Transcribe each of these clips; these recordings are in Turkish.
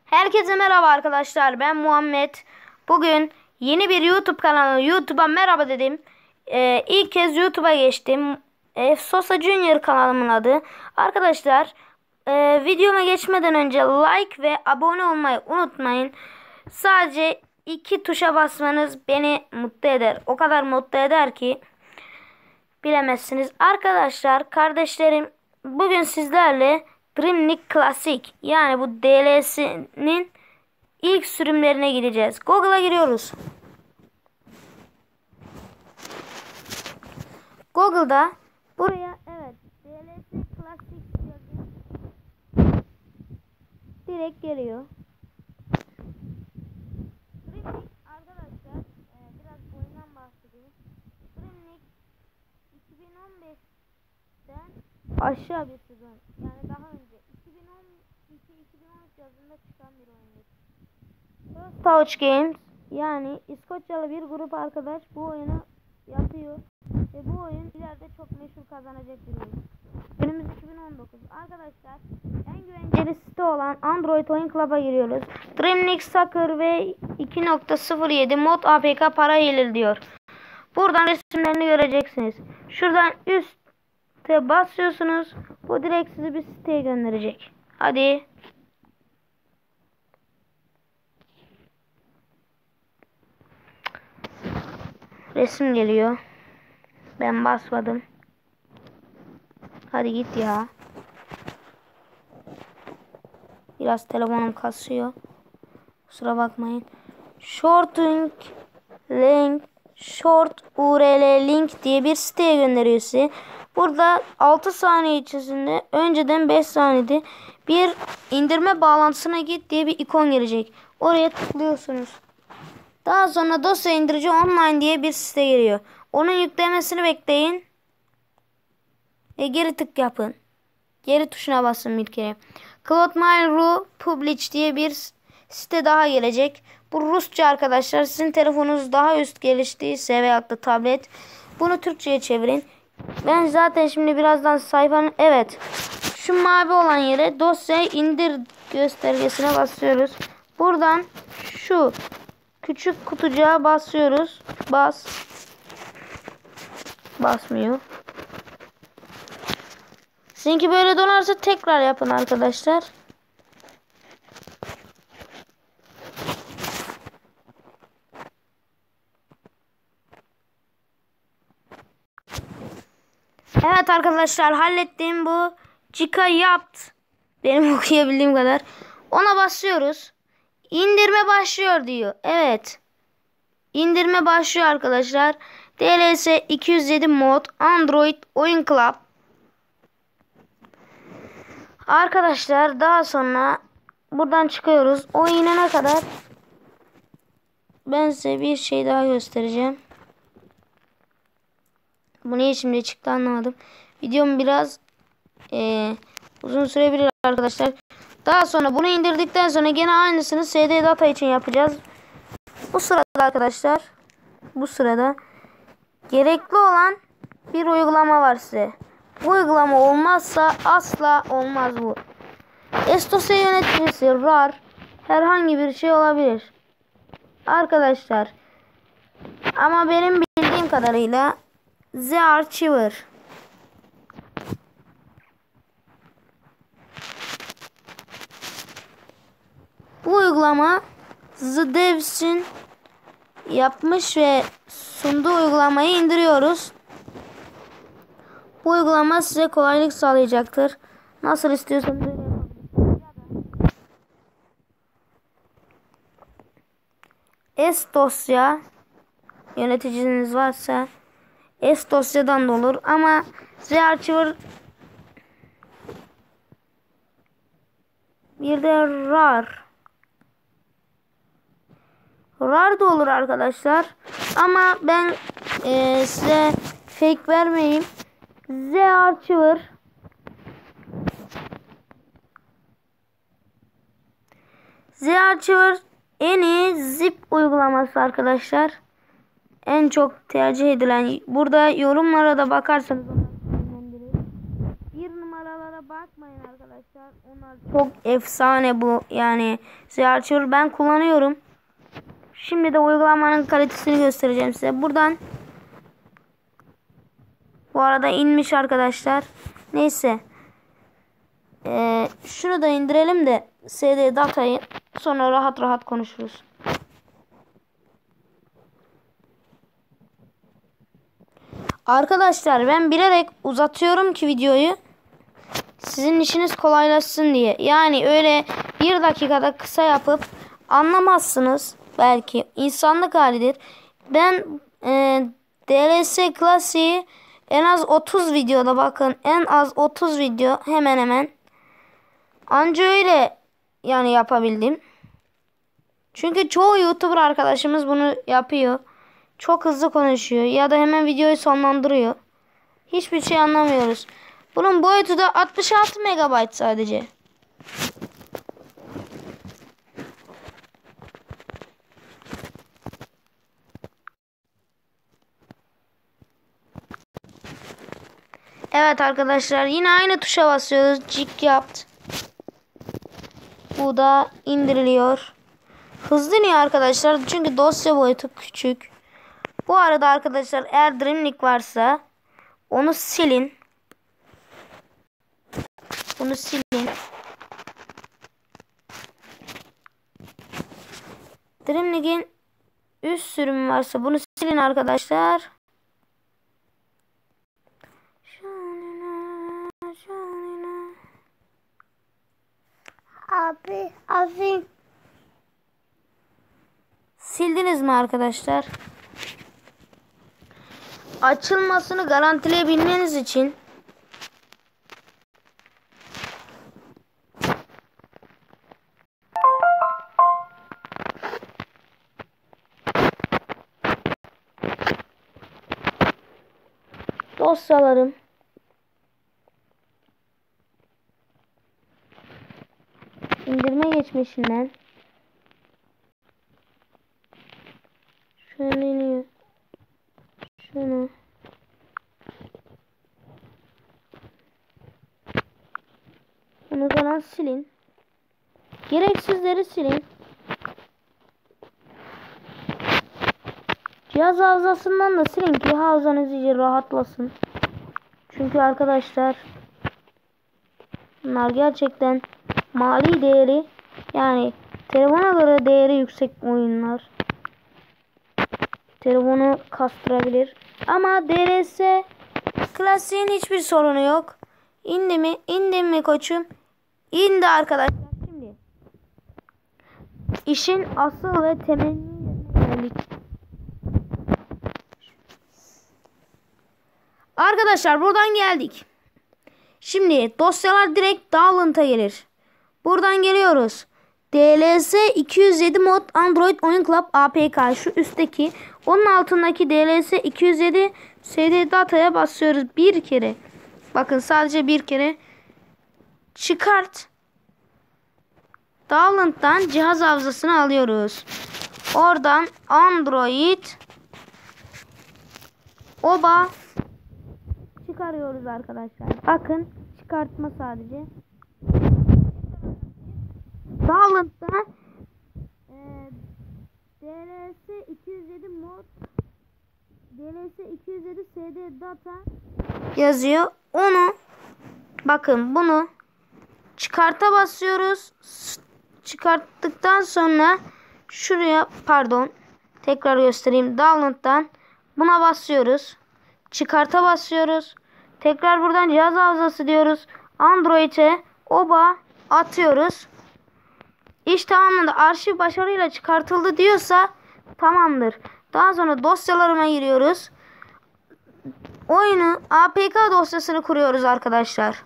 Herkese merhaba arkadaşlar. Ben Muhammed. Bugün yeni bir YouTube kanalı. YouTube'a merhaba dedim. İlk kez YouTube'a geçtim. Sosa Junior kanalımın adı. Arkadaşlar videoma geçmeden önce like ve abone olmayı unutmayın. Sadece iki tuşa basmanız beni mutlu eder. O kadar mutlu eder ki bilemezsiniz. Arkadaşlar kardeşlerim, bugün sizlerle Dream League Classic, yani bu DLC'nin ilk sürümlerine gideceğiz. Google'a giriyoruz. Google'da buraya DLC Classic yazın. Direkt geliyor. Dream League arkadaşlar, biraz oyundan bahsedeyim. Dream League 2015'ten aşağı bir sezon. Yani daha önce 2012-2013 yazında çıkan bir oyundur. First Touch Games, yani İskoçyalı bir grup arkadaş bu oyunu yapıyor ve bu oyun ileride çok meşhur kazanacak bir oyun. Günümüz 2019. Arkadaşlar en güvenceli site olan Android Oyun Club'a giriyoruz. Dream League Soccer ve 2.07 mod APK para hileli diyor. Buradan resimlerini göreceksiniz. Şuradan üstte basıyorsunuz. Bu direkt sizi bir siteye gönderecek. Hadi. Resim geliyor. Ben basmadım. Hadi git ya. Biraz telefonum kasıyor. Kusura bakmayın. Short URL link diye bir siteye gönderiyor sizi. Burada 6 saniye içerisinde, önceden 5 saniyede bir indirme bağlantısına git diye bir ikon gelecek. Oraya tıklıyorsunuz. Daha sonra dosya indirici online diye bir site geliyor. Onun yüklemesini bekleyin. Geri tık yapın. Geri tuşuna basın bir kere. Cloud.my.ru Publish diye bir site daha gelecek. Bu Rusça arkadaşlar. Sizin telefonunuz daha üst geliştiyse veyahut da tablet, bunu Türkçe'ye çevirin. Ben zaten şimdi birazdan sayfanın şu mavi olan yere dosya indir göstergesine basıyoruz. Buradan şu küçük kutucuğa basıyoruz. Basmıyor. Sizinki böyle donarsa tekrar yapın arkadaşlar. Evet arkadaşlar, hallettim bu. Chica yaptı. Benim okuyabildiğim kadar. Ona basıyoruz. İndirme başlıyor diyor. Evet. İndirme başlıyor arkadaşlar. DLS 207 mod Android Oyun Club. Arkadaşlar daha sonra buradan çıkıyoruz. O inene kadar ben size bir şey daha göstereceğim. Bu niye şimdi çıktı anlamadım. Videom biraz uzun sürebilir arkadaşlar. Daha sonra bunu indirdikten sonra gene aynısını SD data için yapacağız. Bu sırada arkadaşlar, gerekli olan bir uygulama var size. Bu uygulama olmazsa asla olmaz bu. Dosya yöneticisi RAR herhangi bir şey olabilir arkadaşlar. Ama benim bildiğim kadarıyla The Archiver. Bu uygulama The Devs'in yapmış ve sunduğu uygulamayı indiriyoruz. Bu uygulama size kolaylık sağlayacaktır. Nasıl istiyorsanız öyle yapabilirsiniz. Dosya yöneticiniz varsa dosyadan da olur ama Archiver bir de RAR da olur arkadaşlar. Ama ben size fake vermeyeyim. Archiver en iyi zip uygulaması arkadaşlar. En çok tercih edilen. Burada yorumlara da bakarsanız bir numaralara bakmayın arkadaşlar. arkadaşlar. Onlar çok efsane bu. Yani Searcher ben kullanıyorum. Şimdi de uygulamanın kalitesini göstereceğim size. Buradan bu arada inmiş arkadaşlar. Neyse. Şunu da indirelim de SD datayı sonra rahat rahat konuşuruz. Arkadaşlar ben bilerek uzatıyorum ki videoyu sizin işiniz kolaylaşsın diye. Yani öyle bir dakikada kısa yapıp anlamazsınız belki. İnsanlık halidir. Ben DLS klasiği en az 30 videoda, bakın en az 30 video hemen hemen. Anca öyle yani yapabildim. Çünkü çoğu YouTuber arkadaşımız bunu yapıyor. Çok hızlı konuşuyor ya da hemen videoyu sonlandırıyor. Hiçbir şey anlamıyoruz. Bunun boyutu da 66 MB sadece. Evet arkadaşlar, yine aynı tuşa basıyoruz. Cik yaptı. Bu da indiriliyor. Hızlı niye arkadaşlar? Çünkü dosya boyutu küçük. Bu arada arkadaşlar eğer Dreamlink varsa onu silin. Bunu silin. Dreamlink'in üst sürümü varsa bunu silin arkadaşlar. Abi. Sildiniz mi arkadaşlar? Açılmasını garantileyebilmeniz için dosyalarım indirme geçmişinden şöyle iniyor. Şunu bunu falan silin. Gereksizleri silin. Cihaz hafızasından da silin ki hafızanız iyice rahatlasın. Çünkü arkadaşlar bunlar gerçekten mali değeri, yani telefona göre değeri yüksek oyunlar. Telefonu kastırabilir. Ama DLS klasiğin hiçbir sorunu yok. İndi mi? İndi mi koçum? İndi arkadaşlar. Şimdi işin asıl ve temelli geldik. Arkadaşlar buradan geldik. Şimdi dosyalar direkt download'a gelir. Buradan geliyoruz. DLS 207 mod Android Oyun Club APK, şu üstteki. Onun altındaki DLS 207 SD dataya basıyoruz bir kere. Bakın sadece bir kere. Çıkart. Download'dan cihaz hafızasını alıyoruz. Oradan Android OBA çıkarıyoruz arkadaşlar. Bakın çıkartma sadece. Download'dan DLS 207 mod DLS 207 SD data yazıyor. Onu bakın, bunu çıkarta basıyoruz. Çıkarttıktan sonra şuraya, pardon, tekrar göstereyim. Download'dan buna basıyoruz. Çıkarta basıyoruz. Tekrar buradan cihaz hafızası diyoruz. Android'e OBA atıyoruz. İş tamamlandı. Arşiv başarıyla çıkartıldı diyorsa tamamdır. Daha sonra dosyalarıma giriyoruz. Oyunu APK dosyasını kuruyoruz arkadaşlar.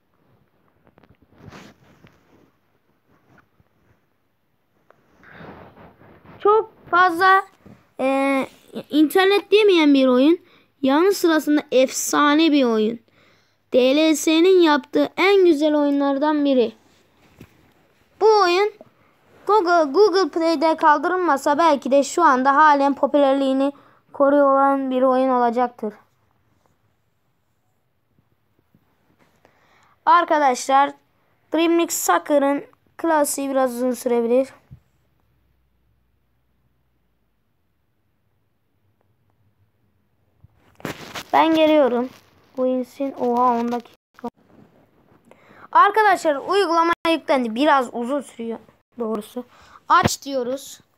Çok fazla internet demeyen bir oyun. Yanı sırasında efsane bir oyun. DLS'nin yaptığı en güzel oyunlardan biri. Bu oyun Google Play'de kaldırılmasa belki de şu anda halen popülerliğini koruyor olan bir oyun olacaktır. Arkadaşlar Dream League Soccer'ın klasiği biraz uzun sürebilir. Ben geliyorum. Bu insin. Oha 10 dakika. Arkadaşlar uygulama yüklendi. Biraz uzun sürüyor doğrusu. Aç diyoruz.